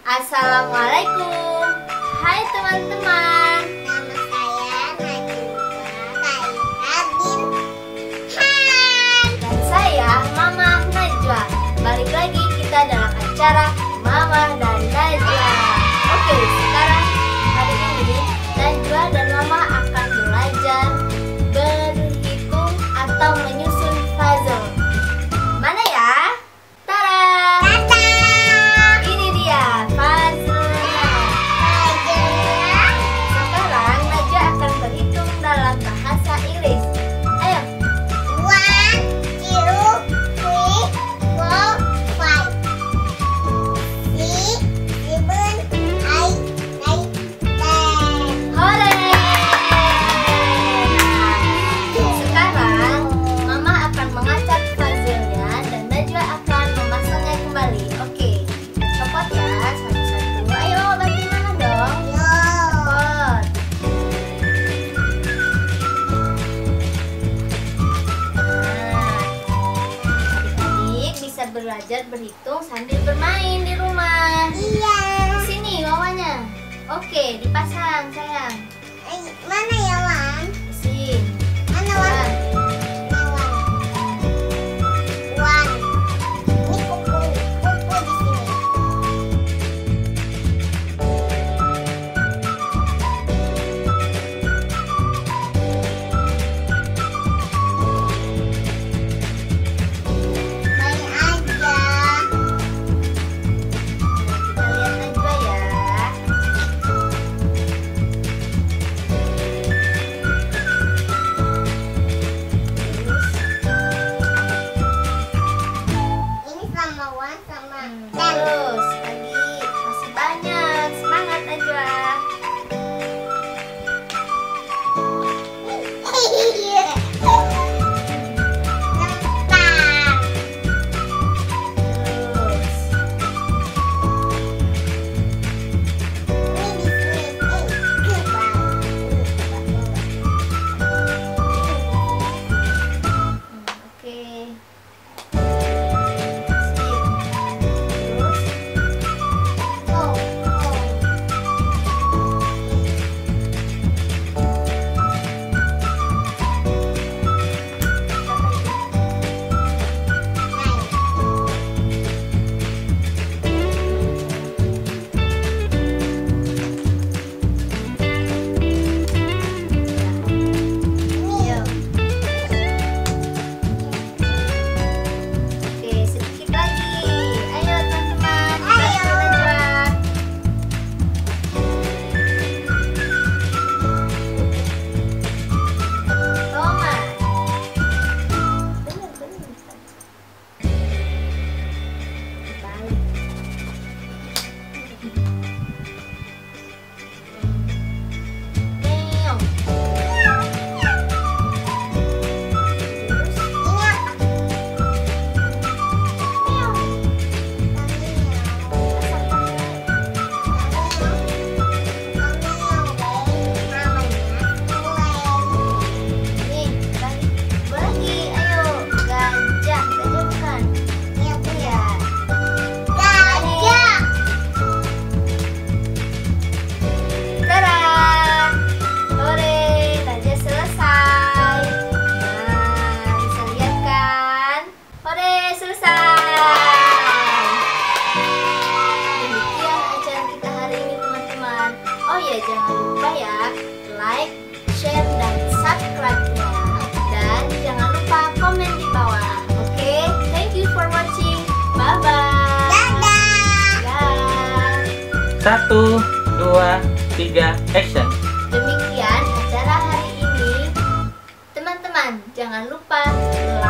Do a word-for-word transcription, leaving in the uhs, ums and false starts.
Assalamualaikum. Hai teman-teman. Nama saya Najwa Kaila Binhan. Dan saya Mama Najwa. Balik lagi kita dalam acara Mama dan Najwa. Oke, sekarang hari ini Najwa dan Mama akan belajar berhitung atau menyusun puzzle. Mana ya? Tara! Ini dia puzzle-nya. Sekarang Najwa akan berhitung dalam bahasa Inggris. Ayo. One, two, three, four, five, six, seven, eight, nine, ten. Hore! Sekarang Mama akan mengacat puzzle-nya dan Najwa akan memasangnya kembali. Oke, copot ya satu-satu. Ayo bantuin Mama dong. Yo. Copot. Nah, adik-adik bisa belajar berhitung sambil bermain di rumah. Iya. Di sini bawahnya. Oke, dipasang sayang. Eh, Mana ya, Wan? Di sini. Mana, Wan? Nah, Mana, Wan? Wan. Ini kuku, kuku di sini. Main aja. kita lihat Najwa ya. Ini sama Wan sama Hmm, Ten. terus lagi masih banyak. Semangat Najwa. Iya. Lempar. Terus. Ini di sini. Eh, kebal. Hmm, oke. Sip. Terus. Oh, oh. Ayo. Oke, sedikit lagi. Ayo teman-teman, Ayo. bantu Najwa. Thomas. Bener, bener. Balik. Meong. Terus. Ini apa? Meong. Nih, balik. Dua lagi, ayo. Gajah, gajah bukan. Iya, Tada! Hore, Najwa selesai. Nah, bisa lihat kan? Hore, selesai. Demikian acara kita hari ini teman-teman. Oh ya, jangan lupa ya, like, share, dan subscribe-nya. Dan jangan lupa komen di bawah. Oke, thank you for watching. Bye-bye. Dah. Satu, dua, tiga, action. Demikian acara hari ini. Teman-teman, jangan lupa like,